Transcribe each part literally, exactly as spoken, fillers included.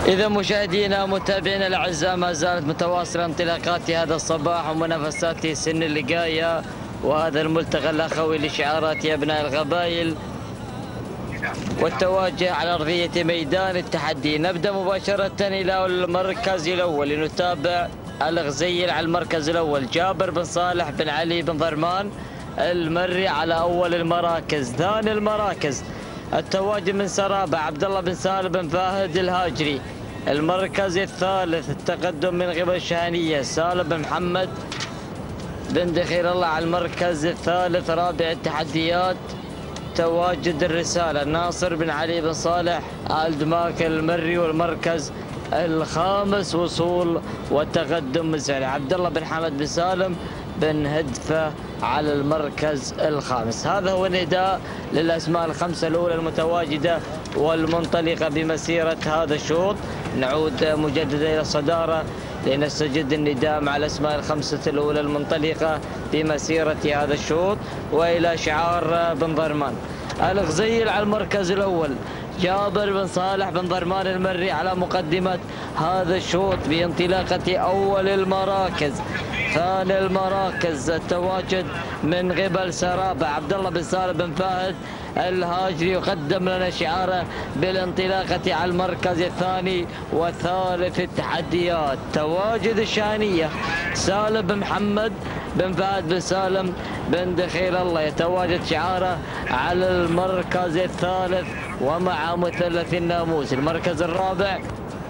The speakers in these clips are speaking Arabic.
إذا مشاهدينا متابعينا الأعزاء، ما زالت متواصلة انطلاقات هذا الصباح ومنافسات سن اللقاية وهذا الملتقى الأخوي لشعارات أبناء القبائل والتواجه على أرضية ميدان التحدي. نبدأ مباشرة إلى المركز الأول لنتابع الغزيل على المركز الأول، جابر بن صالح بن علي بن ضرمان المري على أول المراكز. ثاني المراكز التواجد من سرابة عبد الله بن سالم بن فهد الهاجري. المركز الثالث التقدم من قبل الشهنية سالم بن محمد بن دخير الله على المركز الثالث. رابع التحديات تواجد الرسالة ناصر بن علي بن صالح آل دماك المري. والمركز الخامس وصول والتقدم مزعلي عبد الله بن حمد بن سالم بن هدفة على المركز الخامس. هذا هو النداء للأسماء الخمسة الأولى المتواجدة والمنطلقة بمسيرة هذا الشوط. نعود مجددا إلى الصدارة لنستجد النداء مع الأسماء الخمسة الأولى المنطلقة بمسيرة هذا الشوط. وإلى شعار بن ضرمان الغزيل على المركز الأول، جابر بن صالح بن ضرمان المري على مقدمة هذا الشوط بانطلاقة أول المراكز. ثاني المراكز التواجد من قبل سرابة عبد الله بن سالم بن فهد الهاجري يقدم لنا شعاره بالانطلاقة على المركز الثاني. وثالث التحديات تواجد الشهنية سالم بن محمد بن فهد بن سالم بن دخيل الله يتواجد شعاره على المركز الثالث ومع مثلث الناموس. المركز الرابع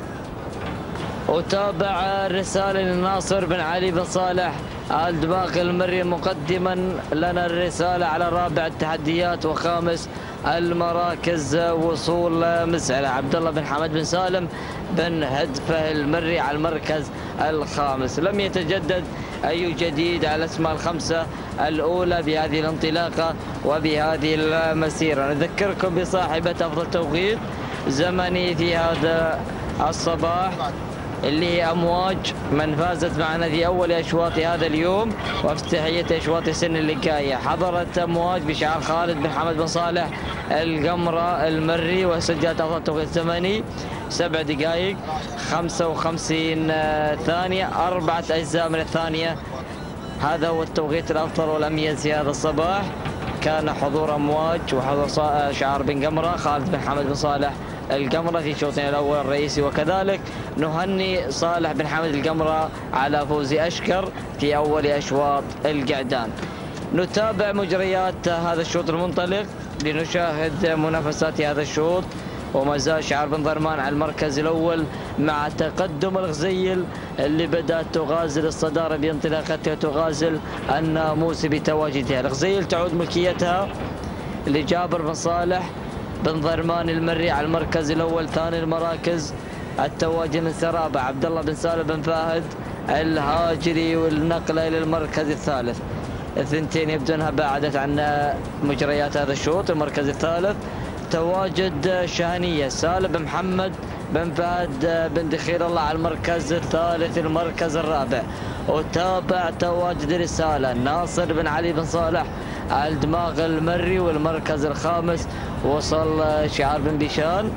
وتابع الرسالة لناصر بن علي بن صالح آل دماغ المري مقدما لنا الرسالة على رابع التحديات. وخامس المراكز وصول مسعلة عبد الله بن حمد بن سالم بن هدفة المري على المركز الخامس. لم يتجدد أي جديد على الأسماء الخمسة الأولى بهذه الانطلاقة وبهذه المسيرة. نذكركم بصاحبة أفضل توقيت زمني في هذا الصباح اللي هي أمواج، من فازت معنا في أول أشواط هذا اليوم وافتتاحية أشواط سن اللقاية. حضرت أمواج بشعار خالد بن حمد بن صالح القمرة المري وسجلت أفضل توقيت زمني سبع دقائق خمسة وخمسين ثانية أربعة أجزاء من الثانية. هذا هو التوقيت الأفضل والأميز في هذا الصباح. كان حضور أمواج وحضور شعار بن قمرة خالد بن حمد بن صالح القمرة في شوطنا الأول الرئيسي. وكذلك نهني صالح بن حمد القمرة على فوز أشكر في أول أشواط القعدان. نتابع مجريات هذا الشوط المنطلق لنشاهد منافسات هذا الشوط. وما زال شعار بن ضرمان على المركز الأول مع تقدم الغزيل اللي بدأت تغازل الصدارة بانطلاقتها تغازل الناموس بتواجدها. الغزيل تعود ملكيتها لجابر بن صالح بن ضرمان المري على المركز الأول. ثاني المراكز التواجد من سرابة عبد الله بن سالم بن فهد الهاجري والنقلة إلى المركز الثالث. الثنتين يبدونها بعدت عن مجريات هذا الشوط. المركز الثالث تواجد شهنية سالم بن محمد بن فهد بن دخيل الله على المركز الثالث. المركز الرابع وتابع تواجد رسالة ناصر بن علي بن صالح آل دماغ المري. والمركز الخامس وصل شعار بن بيشان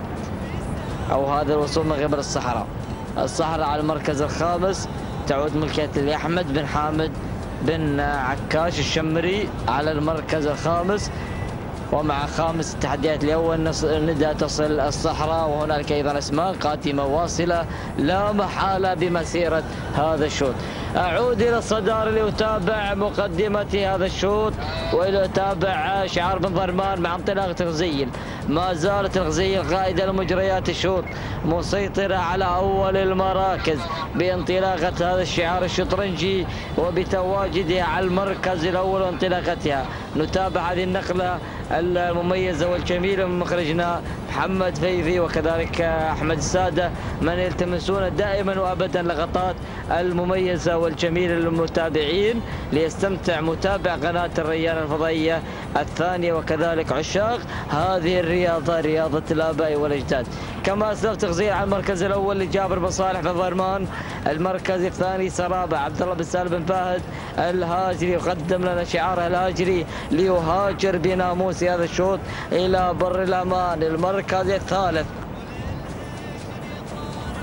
أو هذا الوصول من قبل الصحراء. الصحراء على المركز الخامس تعود ملكية لأحمد بن حامد بن عكاش الشمري على المركز الخامس. ومع خامس التحديات الأول ندى تصل الصحراء. وهنالك أيضا أسماء قاتمة واصلة لا محالة بمسيرة هذا الشوط. أعود إلى الصدارة لأتابع مقدمة هذا الشوط ولأتابع شعار بن ضرمان مع انطلاقة الغزيل. ما زالت الغزيل قائدة لمجريات الشوط مسيطرة على أول المراكز بانطلاقة هذا الشعار الشطرنجي وبتواجدها على المركز الأول وانطلاقتها. نتابع هذه النقلة المميزة والجميلة من مخرجنا محمد فيفي وكذلك أحمد السادة من يلتمسون دائما وأبدا لقطات المميزة والجميلة للمتابعين ليستمتع متابع قناة الريان الفضائية الثانية وكذلك عشاق هذه الرياضة رياضة الآباء والأجداد. كما أسلفت تغزيل على المركز الأول لجابر بن صالح بن ضرمان. المركز الثاني سرابة عبد الله بن سالم بن فهد الهاجري يقدم لنا شعاره الهاجري ليهاجر بناموس هذا الشوط إلى بر الأمان. المركز الثالث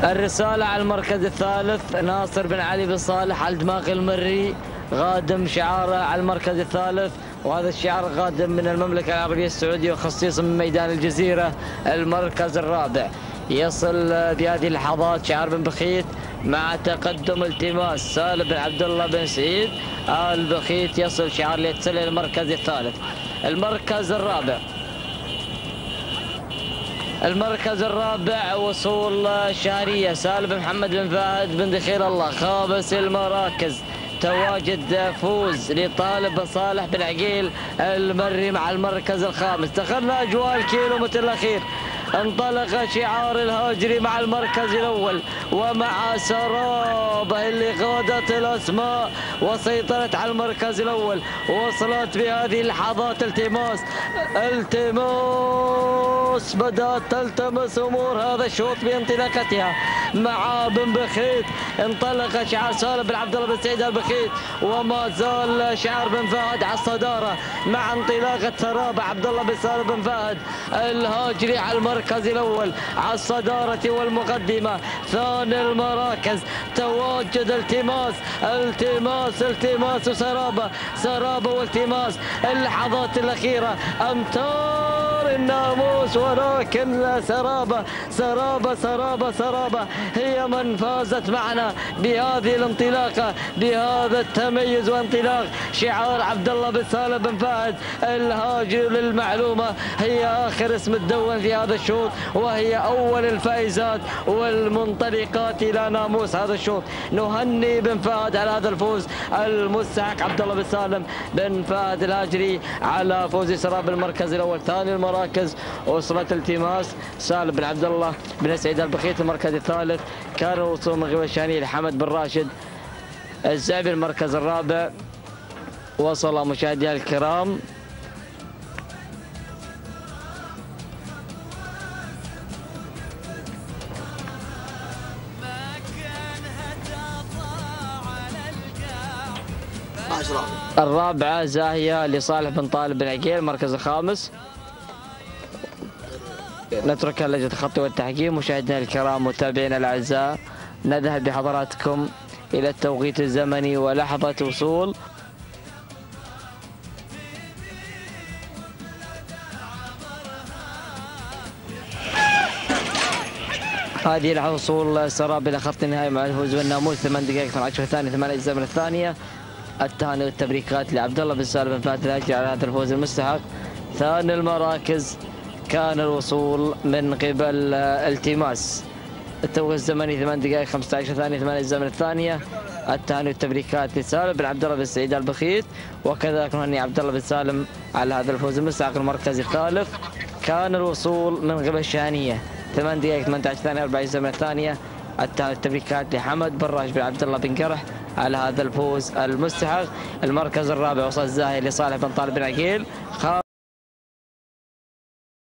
الرسالة على المركز الثالث ناصر بن علي بن صالح على دماغ المري، غادم شعاره على المركز الثالث، وهذا الشعار غادم من المملكة العربية السعودية وخصيصا من ميدان الجزيرة. المركز الرابع يصل بهذه اللحظات شعار بن بخيت مع تقدم التماس سالم بن عبد الله بن سعيد آل بخيت، يصل شعار ليتصل الى المركز الثالث. المركز الرابع المركز الرابع وصول شهرية سالم بن محمد بن فهد بن دخيل الله. خامس المراكز تواجد فوز لطالب بن صالح بن عقيل المري مع المركز الخامس. دخلنا اجواء الكيلومتر الاخير، انطلق شعار الهاجري مع المركز الاول ومع سرابه اللي غادت الاسماء وسيطرت على المركز الاول. وصلت بهذه اللحظات التماس التماس بدات تلتمس امور هذا الشوط بانطلاقتها مع بن بخيت. انطلق شعار سالم بن عبد الله بن سعيد البخيت وما زال شعار بن فهد على الصداره مع انطلاقه سرابه عبد الله بن سالم بن فهد الهاجري على المركز الاول على الصداره والمقدمه. ثاني المراكز تواجد التماس التماس التماس وسرابه سرابه والتماس. اللحظات الاخيره امتار الناموس، ولكن سرابه سرابه سرابه سرابه هي من فازت معنا بهذه الانطلاقه بهذا التميز وانطلاق شعار عبد الله بن سالم بن فهد الهاجر. للمعلومه هي اخر اسم تدون في هذا الشوط، وهي اول الفائزات والمنطلقات الى ناموس هذا الشوط. نهني بن فهد على هذا الفوز المستحق عبد الله بن سالم بن فهد الهاجري على فوز سراب المركز الاول. ثاني المراكز وصلت التماس سالم بن عبد الله بن سعيد البخيت. المركز الثالث كان الوصول من قبل الشاني لحمد بن راشد الزعبي. المركز الرابع وصل مشاهدينا الكرام الرابعة زاهية لصالح بن طالب بن عقيل. المركز الخامس نتركها لجنة الخط والتحكيم. مشاهدينا الكرام متابعينا الأعزاء، نذهب بحضراتكم إلى التوقيت الزمني ولحظة وصول هذه لحظة وصول سراب إلى خط النهاية مع الفوز والناموس. ثمان دقائق اثنتي عشرة ثانية ثمان أجزاء من الثانية. التهاني والتبريكات لعبد الله بن سالم بن فهد الهاجري على هذا الفوز المستحق. ثاني المراكز كان الوصول من قبل التماس. التوقيت الزمني ثمان دقائق خمسة عشر ثانية ثمان أجزاء من الثانية. التهاني والتبريكات لسالم بن عبد الله بن سعيد البخيت، وكذلك نهني عبد الله بن سالم على هذا الفوز المستحق. المركز الثالث كان الوصول من قبل الشانية ثمان دقائق ثمانية عشر ثانية أربع أجزاء من الثانية. التهاني والتبريكات لحمد بن راشد بن عبد الله بن قرح على هذا الفوز المستحق. المركز الرابع وصل الزاهي لصالح بن طالب بن عقيل